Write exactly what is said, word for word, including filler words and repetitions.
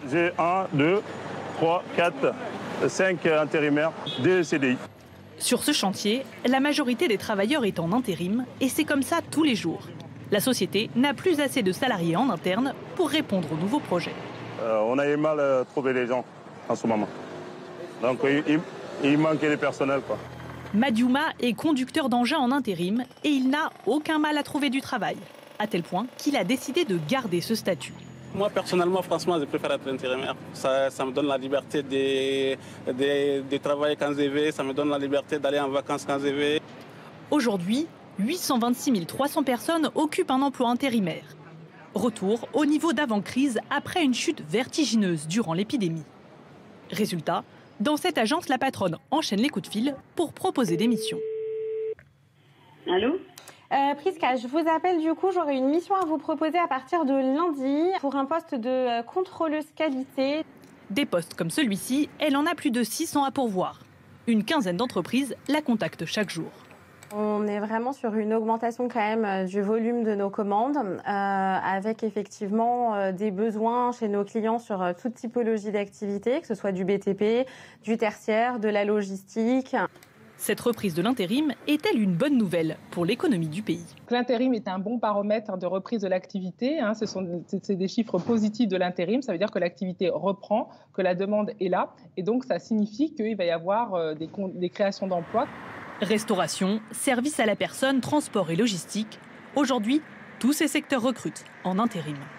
J'ai un, deux, trois, quatre, cinq intérimaires, deux C D I. Sur ce chantier, la majorité des travailleurs est en intérim et c'est comme ça tous les jours. La société n'a plus assez de salariés en interne pour répondre aux nouveaux projets. Euh, on a eu mal à trouver les gens en ce moment. Donc il, il, il manquait des personnels, quoi. Madiouma est conducteur d'engin en intérim et il n'a aucun mal à trouver du travail, à tel point qu'il a décidé de garder ce statut. Moi, personnellement, franchement, je préfère être intérimaire. Ça, ça me donne la liberté de, de, de travailler quand je veux, ça me donne la liberté d'aller en vacances quand je veux. Aujourd'hui, huit cent vingt-six mille trois cents personnes occupent un emploi intérimaire. Retour au niveau d'avant-crise après une chute vertigineuse durant l'épidémie. Résultat, dans cette agence, la patronne enchaîne les coups de fil pour proposer des missions. Allô ? Euh, Prisca, je vous appelle du coup, j'aurai une mission à vous proposer à partir de lundi pour un poste de contrôleuse qualité. Des postes comme celui-ci, elle en a plus de six cents à pourvoir. Une quinzaine d'entreprises la contactent chaque jour. On est vraiment sur une augmentation quand même du volume de nos commandes, euh, avec effectivement euh, des besoins chez nos clients sur euh, toute typologie d'activité, que ce soit du B T P, du tertiaire, de la logistique. Cette reprise de l'intérim est-elle une bonne nouvelle pour l'économie du pays ? L'intérim est un bon baromètre de reprise de l'activité. Hein. Ce sont c'est des chiffres positifs de l'intérim. Ça veut dire que l'activité reprend, que la demande est là. Et donc, ça signifie qu'il va y avoir des, des créations d'emplois. Restauration, services à la personne, transport et logistique. Aujourd'hui, tous ces secteurs recrutent en intérim.